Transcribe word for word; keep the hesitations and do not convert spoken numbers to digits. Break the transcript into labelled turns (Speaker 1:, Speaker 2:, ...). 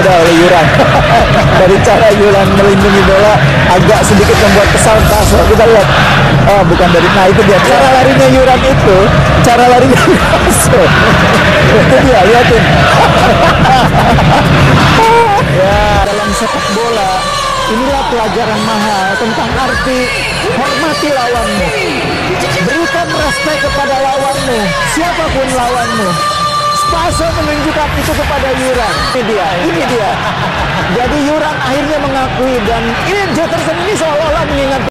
Speaker 1: tergoda oleh Yuran. Dari cara Yuran melindungi bola agak sedikit membuat kesal Kaso. Kita lihat, oh bukan dari, nah itu dia cara larinya Yuran itu, cara larinya Kaso. Itu dia, lihatin. Ya, dalam sepak bola inilah pelajaran mahal tentang arti hormati lawanmu, berikan respek kepada lawanmu, siapapun lawanmu. Spaso menunjukkan itu kepada Yuran. Ini dia, ini dia. Jadi Yuran akhirnya mengakui, dan ini Jetterson ini seolah-olah mengingat